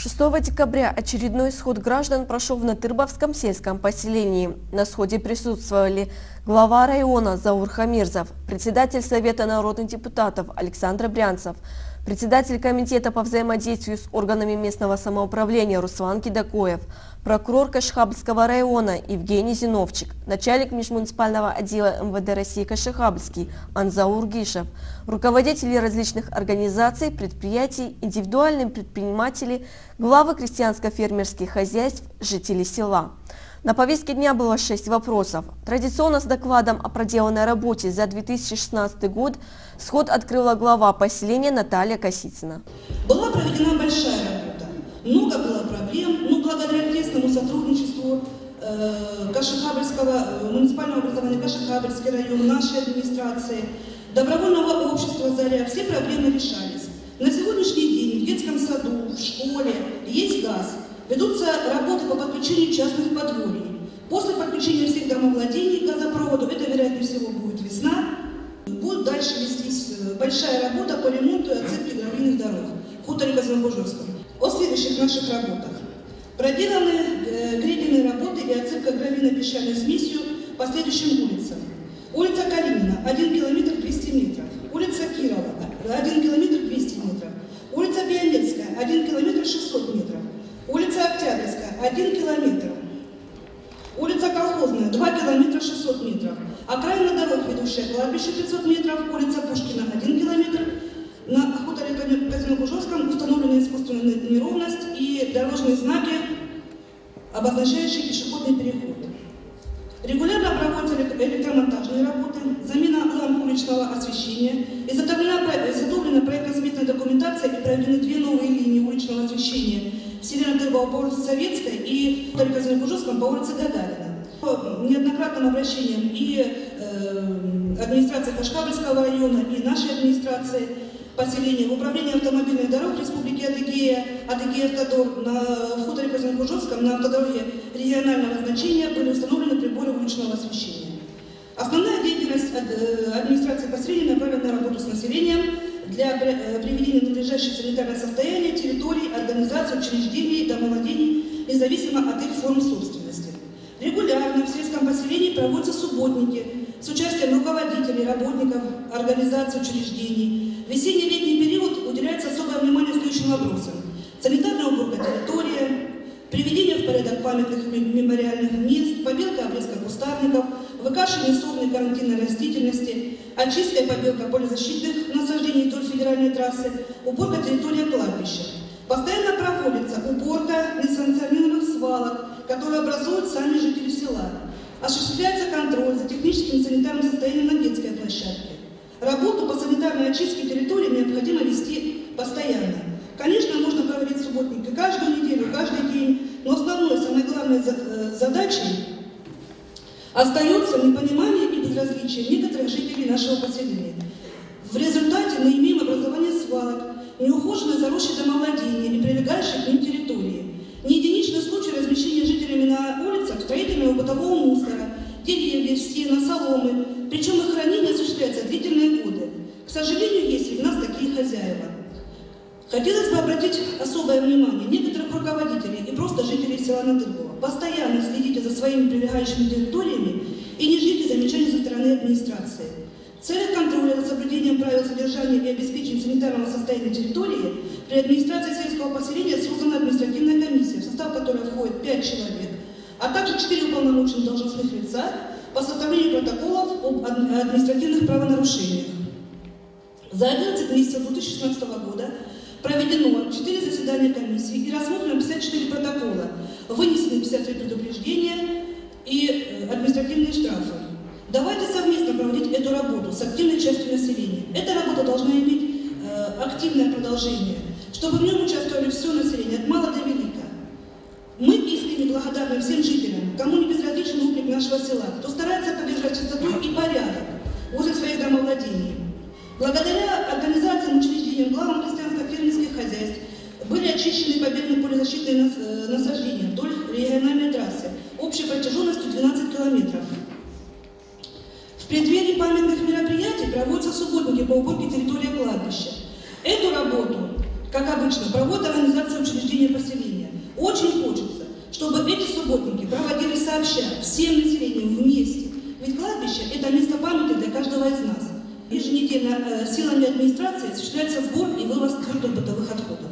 6 декабря очередной сход граждан прошел в Натырбовском сельском поселении. На сходе присутствовали глава района Заур Хамирзов, председатель Совета народных депутатов Александр Брянцев, председатель комитета по взаимодействию с органами местного самоуправления Руслан Кидакоев, прокурор Кашхабльского района Евгений Зиновчик, начальник межмуниципального отдела МВД России Кашхабльский Анзаур Гишев, руководители различных организаций, предприятий, индивидуальные предприниматели, главы крестьянско-фермерских хозяйств, жители села. На повестке дня было 6 вопросов. Традиционно с докладом о проделанной работе за 2016 год сход открыла глава поселения Наталья Косицына. Была проведена большая работа. Много было проблем, но благодаря тесному сотрудничеству Кашхабльского муниципального образования, Кашхабльский район, нашей администрации, добровольного общества «Заря» все проблемы решались. На сегодняшний день в детском саду, в школе есть газ. Ведутся работы по подключению частных подворий. После подключения всех домовладений к газопроводу, это, вероятнее всего, будет весна, будет дальше вестись большая работа по ремонту и отцепке гравийных дорог в хуторе Казанбожевском. О следующих наших работах. Проделаны гребенные работы и отцепка гравийно-песчаной смесью по следующим улицам. Улица Калинина, 1 километр 200 метров. Улица Кирова, 1 километр 200 метров. Улица Пионерская, 1 километр 600 метров. Улица Октябрьская, 1 километр. Улица Колхозная, 2 километра 600 метров. Окраина дорог, ведущая к кладбищу, 500 метров. Улица Пушкина, 1 километр. На хуторе Казанбожевском установлена искусственная неровность и дорожные знаки, обозначающие пешеходный переход. Регулярно проводятся электромонтажные работы, замена ламп уличного освещения, изготовлена проектно-сметная документация и проведены 2 новые линии уличного освещения в селе Натырбово по улице Советской и в Казанбожевском по улице Гагарина. По неоднократным обращениям и администрации Кашхабльского района, и нашей администрации поселения в управлении автомобильных дорог Республики Адыгея, Адыгея-Автодор, в хуторе Казанбожевском на автодороге регионального значения были установлены приборы уличного освещения. Основная деятельность администрации поселения направлена на работу с населением для приведения в надлежащее санитарное состояние территорий, организаций, учреждений, домовладений, независимо от их форм собственности. Регулярно в сельском поселении проводятся субботники с участием руководителей, работников, организаций, учреждений. В весенне-летний период уделяется особое внимание следующим вопросам: санитарная уборка территории, приведение в порядок памятных мемориальных мест, побелка обрезка кустарников, выкашивание сорной карантинной растительности, очистка и побелка полезащитных насаждений вдоль федеральной трассы, уборка территории кладбища. Постоянно проводится уборка несанкционированных свалок, которые образуют сами жители села. Осуществляется контроль за техническим и санитарным состоянием на детской площадке. Работу по санитарной очистке территории необходимо вести постоянно. Конечно, можно проводить субботники каждую неделю, каждый день, но основной, самой главной задачей остается непонимание и безразличие некоторых жителей нашего поселения. В результате мы имеем образование свалок, неухоженные заросшие домовладения и прилегающие к ним территории. Не единичный случай размещения жителями на улицах строительного бытового мусора, деревьев, стен, соломы, причем их хранение осуществляется длительные годы. К сожалению, есть среди нас такие хозяева. Хотелось бы обратить особое внимание некоторых руководителей и просто жителей села Натырбово. Постоянно следите за своими прилегающими территориями и не ждите замечаний со стороны администрации. В целях контроля за соблюдением правил содержания и обеспечения санитарного состояния территории при администрации сельского поселения создана административная комиссия, в состав которой входит 5 человек, а также 4 уполномоченных должностных лица по составлению протоколов об административных правонарушениях. За 11 месяцев 2016 года проведено 4 заседания комиссии и рассмотрено 54 протокола, вынесены 53 предупреждения и административные штрафы. Давайте совместно проводить эту работу с активной частью населения. Эта работа должна иметь активное продолжение, чтобы в нем участвовали все население, от мала до велика. Мы искренне благодарны всем жителям, кому не безразличен облик нашего села, кто старается поддержать чистоту и порядок возле своих домовладений. Благодаря организациям, учреждениям, главам крестьянско-фермерских хозяйств были очищены победные полезащитные насаждения вдоль региональной трассы общей протяженностью 12 километров. В преддверии памятных мероприятий проводятся субботники по уборке территории кладбища. Эту работу, как обычно, проводит организация учреждения поселения. всем населением вместе. Ведь кладбище – это место памяти для каждого из нас. Еженедельно силами администрации осуществляется сбор и вывоз твердых бытовых отходов.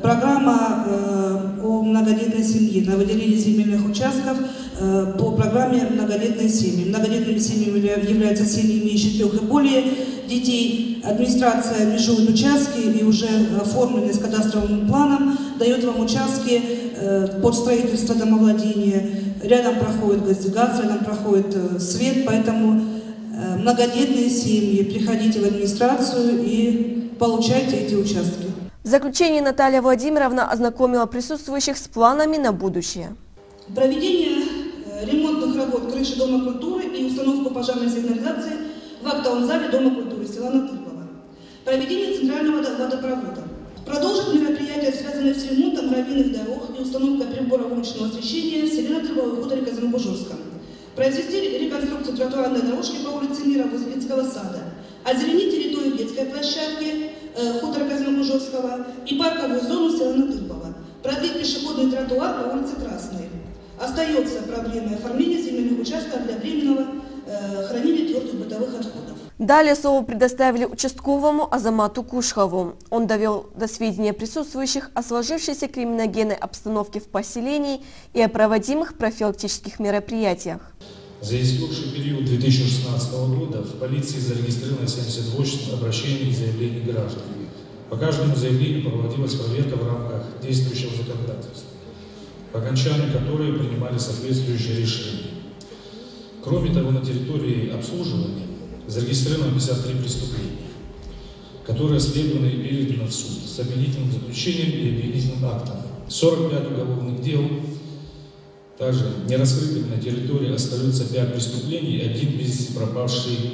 Программа о многодетной семье, на выделение земельных участков по программе многодетные семьи. Многодетными семьями являются семьи, имеющие 3 и более детей. Администрация межует участки и уже оформленные с кадастровым планом дает вам участки под строительство домовладения. Рядом проходит газ, рядом проходит свет, поэтому многодетные семьи, приходите в администрацию и получайте эти участки. В заключение Наталья Владимировна ознакомила присутствующих с планами на будущее. Проведение ремонтных работ крыши Дома культуры и установку пожарной сигнализации в актовом зале Дома культуры села Натырбова. Проведение центрального водопровода. Продолжить мероприятия, связанные с ремонтом гравийных дорог и установкой приборов уличного освещения в селе Натырбова и хуторе Казанбужорском. Произвести реконструкцию тротуарной дорожки по улице Мира возле детского сада. Озеленить территорию детской площадки хутора Казанбужорского и парковую зону села Натырбова. Продлить пешеходный тротуар по улице Красной. Остается проблема оформления земельных участков для временного хранения твердых бытовых отходов. Далее слово предоставили участковому Азамату Кушхову. Он довел до сведения присутствующих о сложившейся криминогенной обстановке в поселении и о проводимых профилактических мероприятиях. За истекший период 2016 года в полиции зарегистрировано 78 обращений и заявлений граждан. По каждому заявлению проводилась проверка в рамках действующего законодательства, по окончанию которой принимали соответствующие решения. Кроме того, на территории обслуживания зарегистрировано 53 преступления, которые расследованы и переданы в суд с обвинительным заключением и обвинительным актом. 45 уголовных дел. Также нераскрытыми на территории остаются 5 преступлений и 1 без вести пропавший.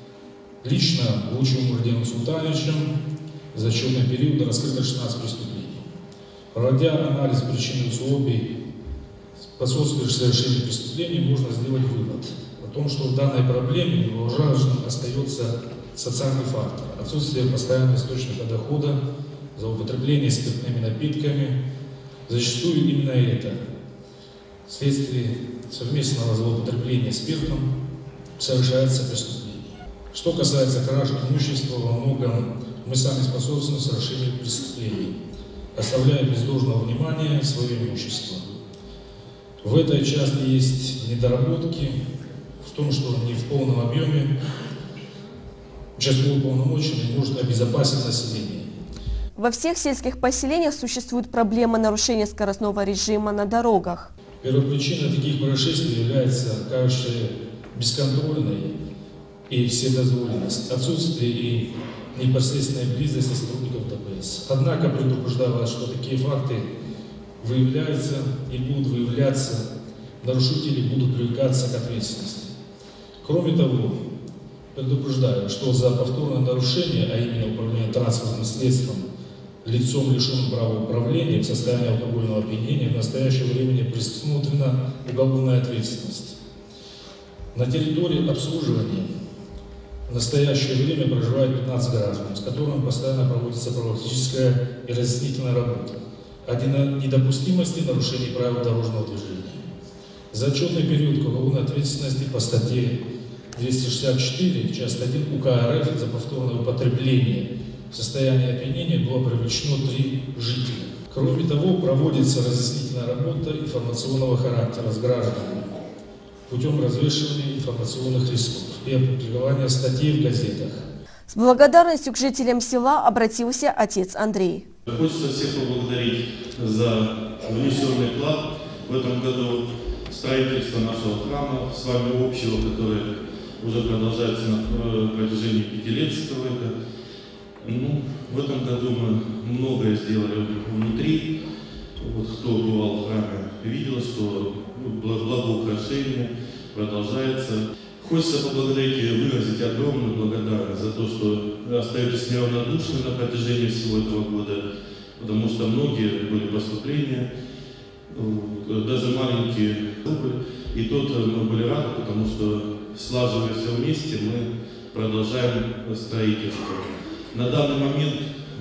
Лично Лучевым Мурденом Султановичем за отчетный период раскрыто 16 преступлений. Проводя анализ причин и условий, способствующих совершению преступлений, можно сделать вывод о том, что в данной проблеме немаловажным остается социальный фактор, отсутствие постоянного источника дохода, злоупотребление спиртными напитками. Зачастую именно это вследствие совместного злоупотребления спиртом совершается преступление. Что касается краж имущества, во многом мы сами способствуем совершению преступлений, оставляя без должного внимания свое имущество. В этой части есть недоработки в том, что не в полном объеме участковый уполномоченный может обезопасить население. Во всех сельских поселениях существует проблема нарушения скоростного режима на дорогах. Первопричиной таких происшествий является кажущая бесконтрольная и вседозволенность, отсутствие и непосредственная близость сотрудников ДПС. Однако предупреждаю вас, что такие факты выявляются и будут выявляться, нарушители будут привлекаться к ответственности. Кроме того, предупреждаю, что за повторное нарушение, а именно управление транспортным средством лицом, лишенным права управления в состоянии алкогольного опьянения, в настоящее время предусмотрена уголовная ответственность. На территории обслуживания в настоящее время проживает 15 граждан, с которыми постоянно проводится профилактическая и разъяснительная работа о недопустимости нарушений правил дорожного движения. За отчетный период к уголовной ответственности по статье 264, часть 1 УК РФ за повторное употребление в состоянии опьянения было привлечено 3 жителя. Кроме того, проводится разъяснительная работа информационного характера с гражданами путем развешивания информационных листов и опубликования статей в газетах. С благодарностью к жителям села обратился отец Андрей. Хочется всех поблагодарить за внесенный вклад в этом году строительство нашего храма, с вами общего, которое уже продолжается на протяжении 5 лет стройка. В этом году мы многое сделали внутри. Вот, кто бывал в храме, видел, что благоукрашение продолжается. Хочется поблагодарить и выразить огромную благодарность за то, что остаетесь неравнодушны на протяжении всего этого года, потому что многие были поступления, даже маленькие группы, и тут мы были рады, потому что, слаживая все вместе, мы продолжаем строительство. На данный момент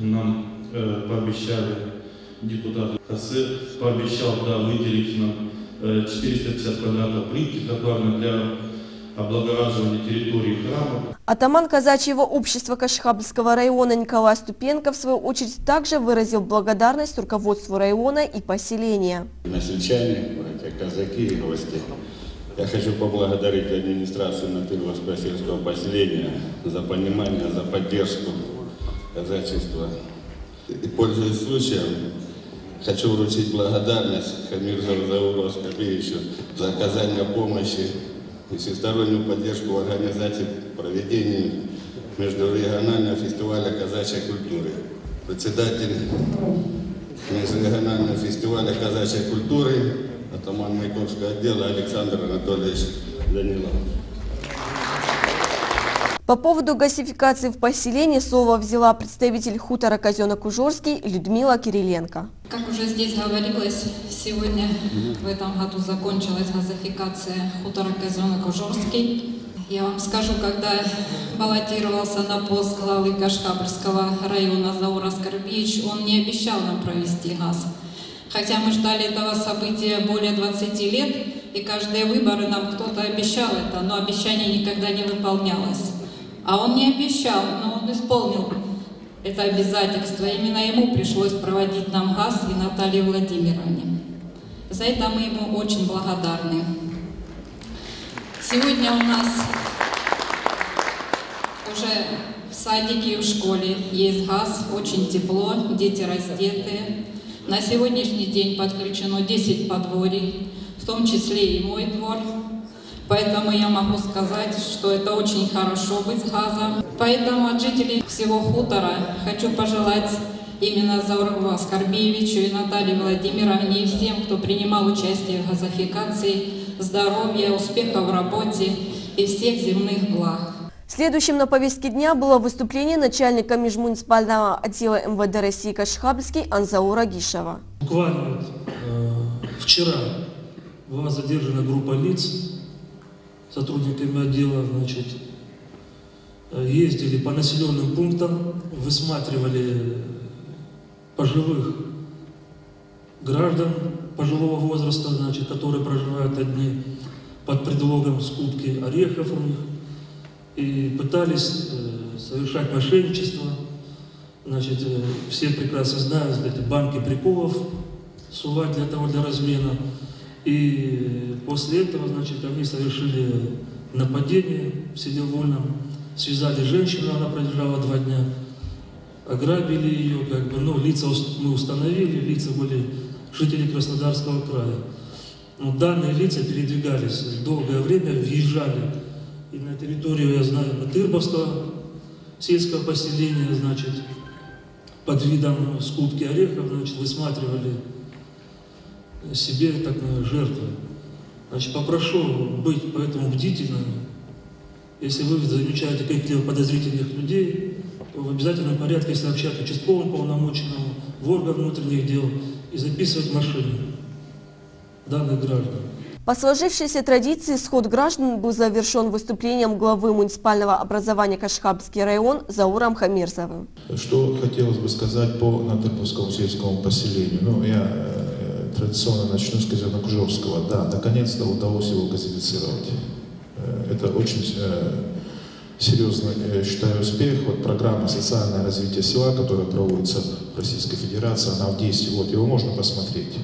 нам пообещали, депутат Хосе пообещал выделить нам 450 квадратов плитки тротуарной для облагораживания территории храма. Атаман казачьего общества Кашхабльского района Николай Ступенко в свою очередь также выразил благодарность руководству района и поселения. Насельчане, братья, казаки и гости, я хочу поблагодарить администрацию Натырбовского сельского поселения за понимание, за поддержку казачества. И, пользуясь случаем, хочу вручить благодарность Хамирзову Зауру Аскарбиевичу за оказание помощи и всестороннюю поддержку в организации проведения межрегионального фестиваля казачьей культуры. Председатель межрегионального фестиваля казачьей культуры, атаман Маяковского отдела Александр Анатольевич Данилов. По поводу газификации в поселении слово взяла представитель хутора Козенок-Ужорский Людмила Кириленко. Как уже здесь говорилось, сегодня в этом году закончилась газификация хутора Козенок-Ужорский. Я вам скажу, когда баллотировался на пост главы Кашхабльского района Заур Аскарбиевич, он не обещал нам провести газ. Хотя мы ждали этого события более 20 лет, и каждые выборы нам кто-то обещал это, но обещание никогда не выполнялось. А он не обещал, но он исполнил это обязательство. Именно ему пришлось проводить нам газ и Наталье Владимировне. За это мы ему очень благодарны. Сегодня у нас уже в садике и в школе есть газ, очень тепло, дети раздетые. На сегодняшний день подключено 10 подворий, в том числе и мой двор. Поэтому я могу сказать, что это очень хорошо быть с газом. Поэтому от жителей всего хутора хочу пожелать именно Зауру Аскарбиевичу и Наталье Владимировне и всем, кто принимал участие в газификации, здоровья, успеха в работе и всех земных благ. Следующим на повестке дня было выступление начальника межмуниципального отдела МВД России Кашхабльский Анзаура Гишева. Буквально вчера была задержана группа лиц, сотрудниками отдела, значит, ездили по населенным пунктам, высматривали пожилых граждан пожилого возраста, значит, которые проживают одни, под предлогом скупки орехов у них, и пытались совершать мошенничество. Значит, все прекрасно знают, эти банки приколов сувать для размена. И после этого, значит, они совершили нападение в селе Вольном, связали женщину, она пролежала 2 дня, ограбили ее, как бы, ну, лица мы установили, лица были жители Краснодарского края. Но данные лица передвигались долгое время, въезжали и на территорию, я знаю, Натырбовского сельского поселения, значит, под видом скупки орехов, значит, высматривали себе так жертвы. Значит, попрошу быть поэтому бдительными. Если вы замечаете каких-либо подозрительных людей, то в обязательном порядке сообщать участковому полномоченному, в орган внутренних дел и записывать в машине данных граждан. По сложившейся традиции сход граждан был завершен выступлением главы муниципального образования Кашхабльский район Зауром Хамирзовым. Что хотелось бы сказать по Натырбовскому сельскому поселению? Ну, я традиционно начну с Козенок-Ужорского. Да, наконец-то удалось его газифицировать. Это очень серьезный, я считаю, успех. Вот программа «Социальное развитие села», которая проводится в Российской Федерации, она в действии. Вот его можно посмотреть.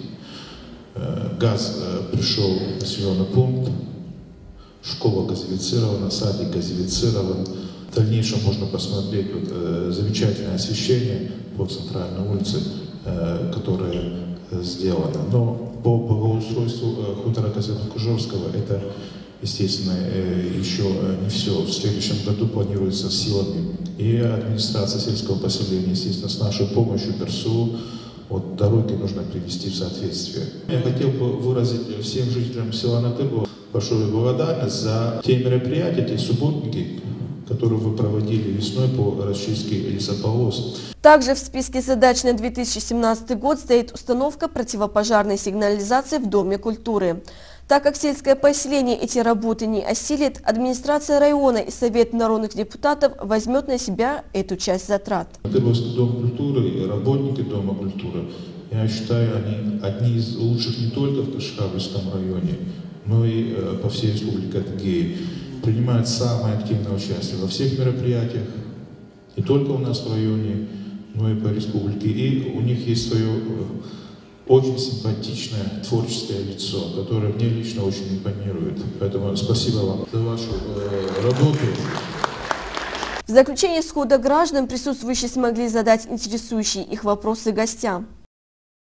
Газ пришел в населенный пункт, школа газифицирована, садик газифицирован. В дальнейшем можно посмотреть вот, замечательное освещение по центральной улице, которое сделано. Но по благоустройству хутора Козенок-Ужорского это, естественно, еще не все. В следующем году планируется силами и администрация сельского поселения, естественно, с нашей помощью ПРСУ. Вот дороги нужно привести в соответствие. Я хотел бы выразить всем жителям села Натырбово большую благодарность за те мероприятия, те субботники, которые вы проводили весной по расчистке лесополос. Также в списке задач на 2017 год стоит установка противопожарной сигнализации в Доме культуры. Так как сельское поселение эти работы не осилит, администрация района и Совет народных депутатов возьмет на себя эту часть затрат. Натырбовский дом культуры и работники Дома культуры Я считаю, они одни из лучших не только в Кашкабльском районе, но и по всей республике Адыгея. Принимают самое активное участие во всех мероприятиях, не только у нас в районе, но и по республике. И у них есть свое очень симпатичное творческое лицо, которое мне лично очень импонирует. Поэтому спасибо вам за вашу работу. В заключение схода граждан присутствующие смогли задать интересующие их вопросы гостям.